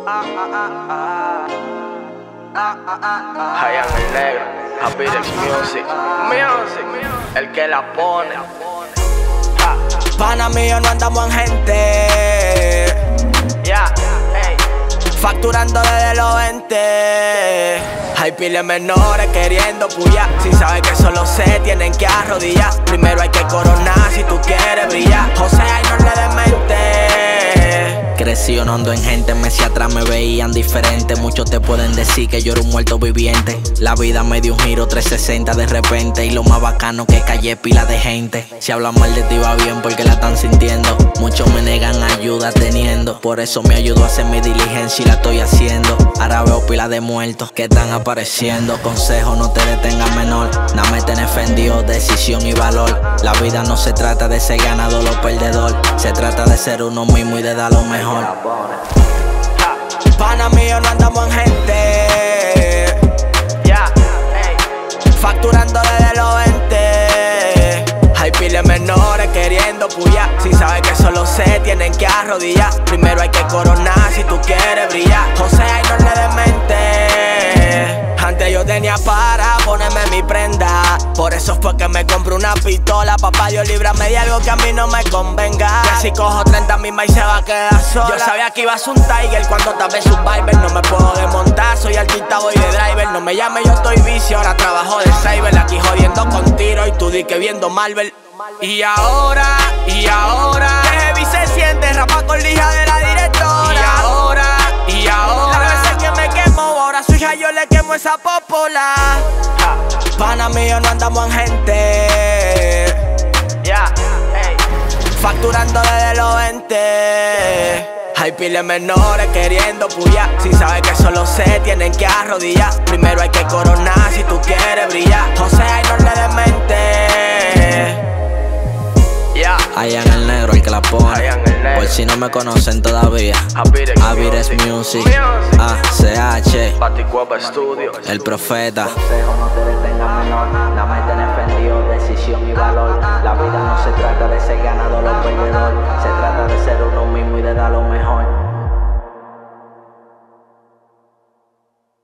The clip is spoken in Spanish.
Hayan el negro, Habirex Music, el que la pone. Pana mío, no andamos en gente. Facturando desde los 20. Hay piles menores queriendo puyar, sin saber que solo se tienen que arrodillar. Primero hay que coronar si tú quieres brillar. José, ay, no le demente. Crecí, no ando en gente, meses atrás me veían diferente. Muchos te pueden decir que yo era un muerto viviente. La vida me dio un giro 360 de repente. Y lo más bacano que callé pila de gente. Si hablan mal de ti va bien porque la están sintiendo. Muchos me negan ayuda teniendo. Por eso me ayudó a hacer mi diligencia y la estoy haciendo. Ahora veo pila de muertos que están apareciendo. Consejo, no te detengas menor. Nada me ten ofendido, decisión y valor. La vida no se trata de ser ganador o perdedor. Se trata de ser uno mismo y de dar lo mejor. Pana mío, no andamos en gente. Facturando desde los 20. Hay piles menores queriendo puyar, sin saber que solo se tienen que arrodillar. Primero hay que coronar si tú quieres brillar. José, ay, no le demente. Antes yo tenía para ponerme mi prenda. Por eso fue que me compré una pistola. Papá Dios, líbrame de algo que a mí no me convenga. Que si cojo 30 misma y se va a quedar sola. Yo sabía que iba a ser un Tiger cuando tapé Survivor. No me puedo desmontar, soy artista, voy de driver. No me llame, yo estoy vicio, ahora trabajo de cyber. Aquí jodiendo con tiro y tú di que viendo Marvel. Y ahora, que heavy se siente, rapa con lija de la directora. Y ahora, las veces que me quemo, ahora a su hija yo le quemo esa popola. Pana mío, no andamos en gente. Facturando desde los 20. Hay piles menores queriendo puyar, sin saber que solo se tienen que arrodillar. Primero hay que coronar si tú quieres brillar. José, ay, no le demente. Hayan el negro, el que la pone. Por si no me conocen todavía, Habirex Music, CH, el profeta. Consejo, no te detengas menor. Nada más ten ofendido, decisión y valor. La vida